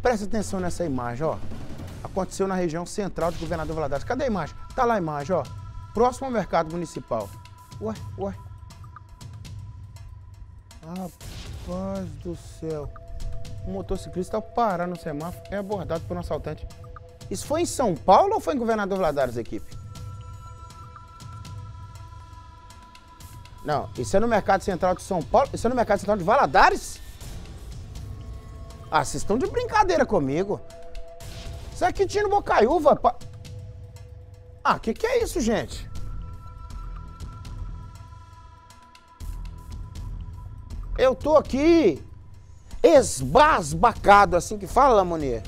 Presta atenção nessa imagem, ó. Aconteceu na região central de Governador Valadares. Cadê a imagem? Tá lá a imagem, ó. Próximo ao mercado municipal. Ué. Rapaz do céu. Um motociclista, ao parar no semáforo, é abordado por um assaltante. Isso foi em São Paulo ou foi em Governador Valadares, equipe? Não, isso é no Mercado Central de São Paulo? Isso é no Mercado Central de Valadares? Ah, vocês estão de brincadeira comigo. Isso é Quintino Bocaiúva. Ah, que é isso, gente? Eu tô aqui esbasbacado, assim que fala, Lamonier.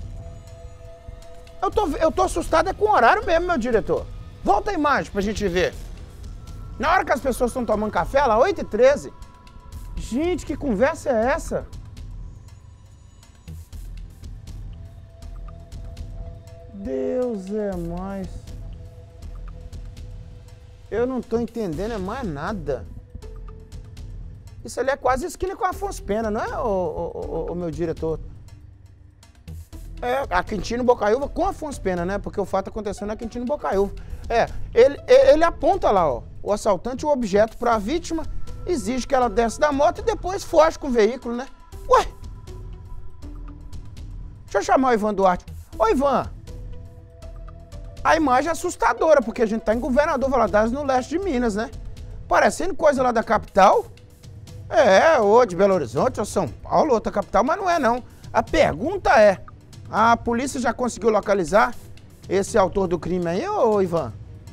Eu tô assustado é com o horário mesmo, meu diretor. Volta a imagem pra gente ver. Na hora que as pessoas estão tomando café, lá 8h13. Gente, que conversa é essa? Deus é mais. Eu não tô entendendo é mais nada. Isso ali é quase esquina com a Afonso Pena, não é, o meu diretor? É, a Quintino Bocaiúva com a Afonso Pena, né? Porque o fato aconteceu na Quintino Bocaiúva. Ele aponta lá, ó, o assaltante, o objeto para a vítima, exige que ela desce da moto e depois foge com o veículo, né? Ué! Deixa eu chamar o Ivan Duarte. Ô, Ivan! A imagem é assustadora, porque a gente tá em Governador Valadares, no leste de Minas, né? Parecendo coisa lá da capital. Ou de Belo Horizonte, ou São Paulo, outra capital, mas não é não. A pergunta é, a polícia já conseguiu localizar esse autor do crime aí, ô Ivan?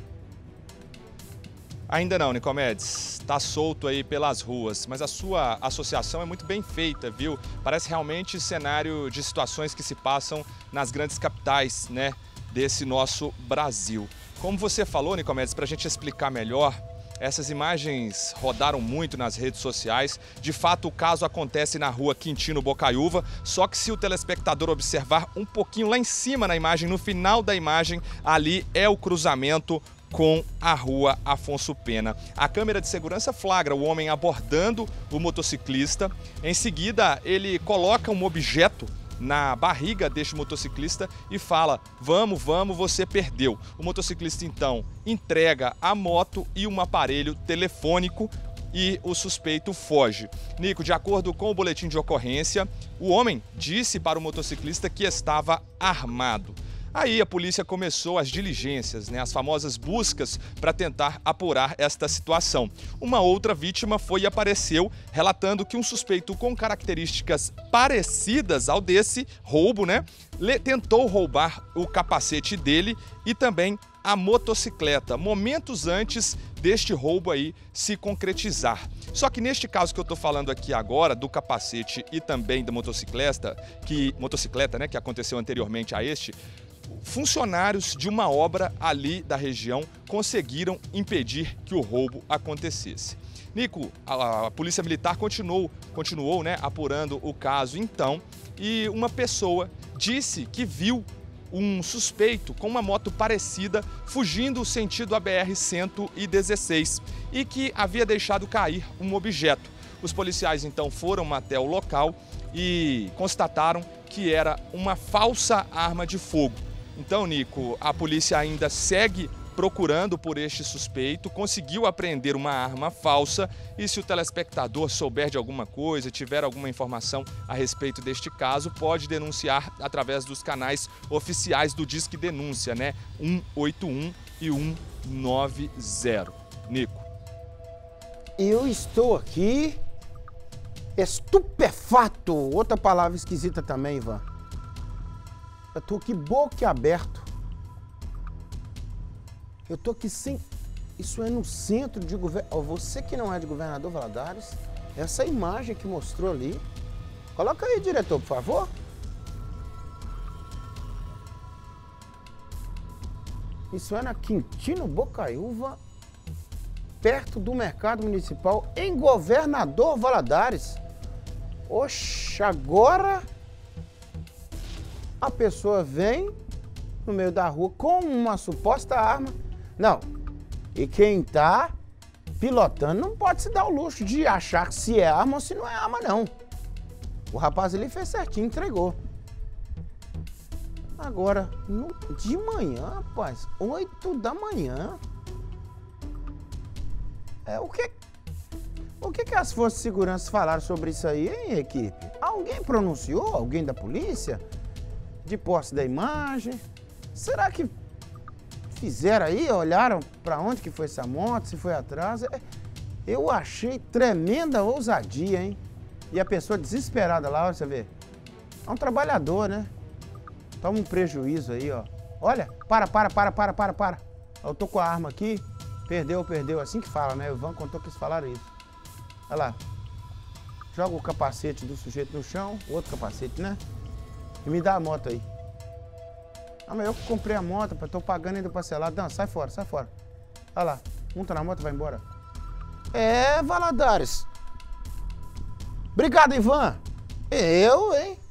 Ainda não, Nicomedes. Tá solto aí pelas ruas, mas a sua associação é muito bem feita, viu? Parece realmente cenário de situações que se passam nas grandes capitais, né, desse nosso Brasil. Como você falou, Nicomedes, para a gente explicar melhor, essas imagens rodaram muito nas redes sociais. De fato, o caso acontece na rua Quintino Bocaiúva, só que se o telespectador observar um pouquinho lá em cima na imagem, no final da imagem, ali é o cruzamento com a rua Afonso Pena. A câmera de segurança flagra o homem abordando o motociclista. Em seguida, ele coloca um objeto na barriga deste motociclista e fala: vamos, você perdeu. O motociclista então entrega a moto e um aparelho telefônico e o suspeito foge. Nico, de acordo com o boletim de ocorrência, o homem disse para o motociclista que estava armado. Aí a polícia começou as diligências, né, as famosas buscas para tentar apurar esta situação. Uma outra vítima foi e apareceu relatando que um suspeito com características parecidas ao desse roubo, né, tentou roubar o capacete dele e também a motocicleta, momentos antes deste roubo aí se concretizar. Só que neste caso que eu estou falando aqui agora, do capacete e também da motocicleta, né, que aconteceu anteriormente a este, funcionários de uma obra ali da região conseguiram impedir que o roubo acontecesse. Nico, a Polícia Militar continuou, né, apurando o caso então, e uma pessoa disse que viu um suspeito com uma moto parecida fugindo sentido a BR-116 e que havia deixado cair um objeto. Os policiais então foram até o local e constataram que era uma falsa arma de fogo. Então, Nico, a polícia ainda segue procurando por este suspeito, conseguiu apreender uma arma falsa e se o telespectador souber de alguma coisa, tiver alguma informação a respeito deste caso, pode denunciar através dos canais oficiais do Disque Denúncia, né? 181 e 190. Nico. Eu estou aqui estupefato. Outra palavra esquisita também, Ivan. Eu tô aqui boquiaberto. Eu tô aqui sem... Isso é no centro de governo... Você que não é de Governador Valadares, essa imagem que mostrou ali... Coloca aí, diretor, por favor. Isso é na Quintino Bocaiúva, perto do Mercado Municipal, em Governador Valadares. Oxe, agora... A pessoa vem no meio da rua com uma suposta arma. Não, e quem tá pilotando não pode se dar o luxo de achar se é arma ou se não é arma, não. O rapaz ali fez certinho, entregou. Agora, de manhã, rapaz, 8 da manhã. O que as forças de segurança falaram sobre isso aí, hein, equipe? Alguém pronunciou? Alguém da polícia? De posse da imagem? Será que fizeram aí? Olharam para onde que foi essa moto? Se foi atrás? Eu achei tremenda ousadia, hein? E a pessoa desesperada lá, olha, você vê. É um trabalhador, né? Toma um prejuízo aí, ó. Olha, para. Eu tô com a arma aqui. Perdeu. Assim que fala, né? O Ivan contou que eles falaram isso. Olha lá. Joga o capacete do sujeito no chão. O outro capacete, né? E me dá a moto aí. Ah, mas eu que comprei a moto, tô pagando ainda parcelado. Não, sai fora. Olha lá. Monta na moto e vai embora. Valadares. Obrigado, Ivan. Eu, hein?